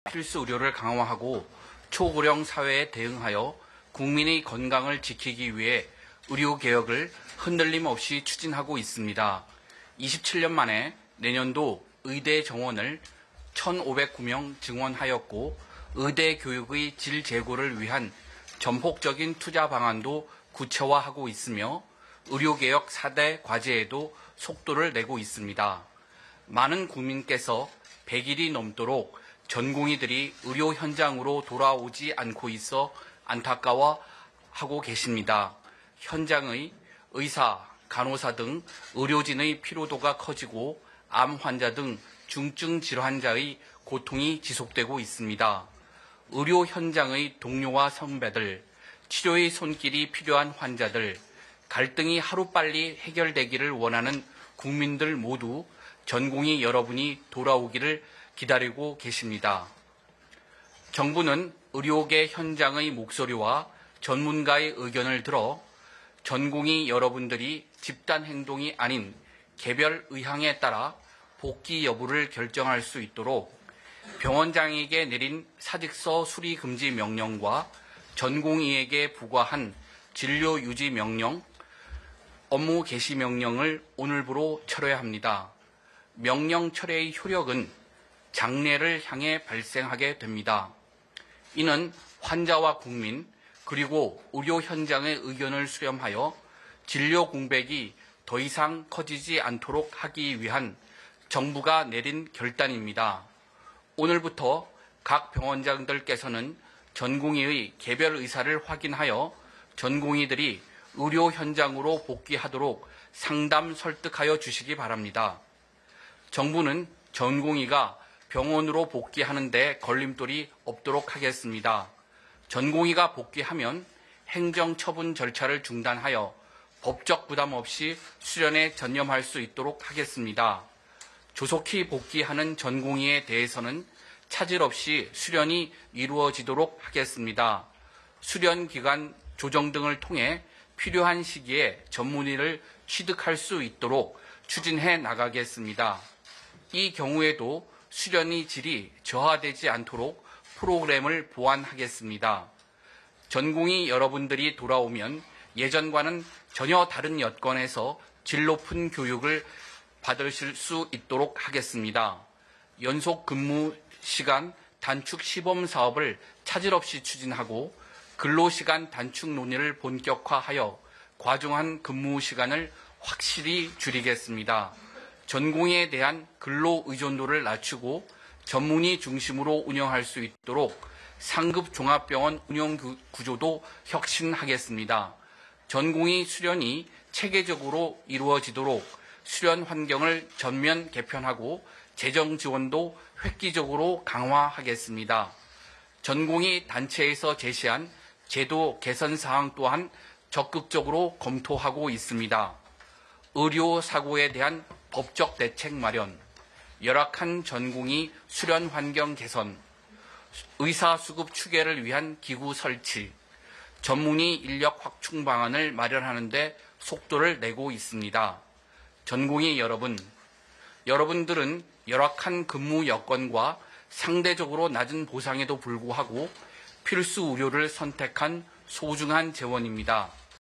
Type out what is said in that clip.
필수 의료를 강화하고 초고령 사회에 대응하여 국민의 건강을 지키기 위해 의료개혁을 흔들림 없이 추진하고 있습니다. 27년 만에 내년도 의대 정원을 1,509명 증원하였고 의대 교육의 질 제고를 위한 전폭적인 투자 방안도 구체화하고 있으며 의료개혁 4대 과제에도 속도를 내고 있습니다. 많은 국민께서 100일이 넘도록 전공의들이 의료 현장으로 돌아오지 않고 있어 안타까워하고 계십니다. 현장의 의사, 간호사 등 의료진의 피로도가 커지고 암 환자 등 중증 질환자의 고통이 지속되고 있습니다. 의료 현장의 동료와 선배들, 치료의 손길이 필요한 환자들, 갈등이 하루빨리 해결되기를 원하는 국민들 모두 전공의 여러분이 돌아오기를 기다리고 계십니다. 정부는 의료계 현장의 목소리와 전문가의 의견을 들어 전공의 여러분들이 집단 행동이 아닌 개별 의향에 따라 복귀 여부를 결정할 수 있도록 병원장에게 내린 사직서 수리 금지 명령과 전공의에게 부과한 진료 유지 명령, 업무 개시 명령을 오늘부로 철회합니다. 명령 철회의 효력은 장래를 향해 발생하게 됩니다. 이는 환자와 국민 그리고 의료 현장의 의견을 수렴하여 진료 공백이 더 이상 커지지 않도록 하기 위한 정부가 내린 결단입니다. 오늘부터 각 병원장들께서는 전공의의 개별 의사를 확인하여 전공의들이 의료 현장으로 복귀하도록 상담 설득하여 주시기 바랍니다. 정부는 전공의가 병원으로 복귀하는 데 걸림돌이 없도록 하겠습니다. 전공의가 복귀하면 행정처분 절차를 중단하여 법적 부담 없이 수련에 전념할 수 있도록 하겠습니다. 조속히 복귀하는 전공의에 대해서는 차질 없이 수련이 이루어지도록 하겠습니다. 수련 기간 조정 등을 통해 필요한 시기에 전문의를 취득할 수 있도록 추진해 나가겠습니다. 이 경우에도 수련의 질이 저하되지 않도록 프로그램을 보완하겠습니다. 전공의 여러분들이 돌아오면 예전과는 전혀 다른 여건에서 질 높은 교육을 받으실 수 있도록 하겠습니다. 연속 근무 시간 단축 시범 사업을 차질 없이 추진하고 근로시간 단축 논의를 본격화하여 과중한 근무 시간을 확실히 줄이겠습니다. 전공의에 대한 근로 의존도를 낮추고 전문의 중심으로 운영할 수 있도록 상급 종합병원 운영 구조도 혁신하겠습니다. 전공의 수련이 체계적으로 이루어지도록 수련 환경을 전면 개편하고 재정 지원도 획기적으로 강화하겠습니다. 전공의 단체에서 제시한 제도 개선 사항 또한 적극적으로 검토하고 있습니다. 의료 사고에 대한 법적 대책 마련, 열악한 전공의 수련 환경 개선, 의사 수급 추계를 위한 기구 설치, 전문의 인력 확충 방안을 마련하는 데 속도를 내고 있습니다. 전공의 여러분, 여러분들은 열악한 근무 여건과 상대적으로 낮은 보상에도 불구하고 필수 의료를 선택한 소중한 재원입니다.